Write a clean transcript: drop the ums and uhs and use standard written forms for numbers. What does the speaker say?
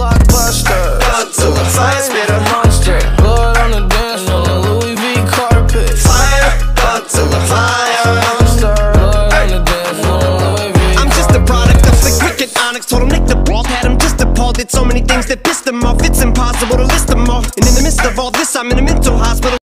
blockbuster. Gun to the fire, spit a monster. Blood on the dance floor, Louis V carpet. fire. Gun to the fire. Monster. Blood on the dance floor, Louis V I'm just a product of the cricket onyx. Told him Nick the ball, had him just appalled. Did so many things that pissed him off. It's impossible to list them all. And in the midst of all this, I'm in a mental